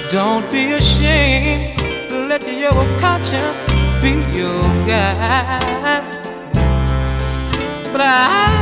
Don't be ashamed, let your conscience be your guide. But I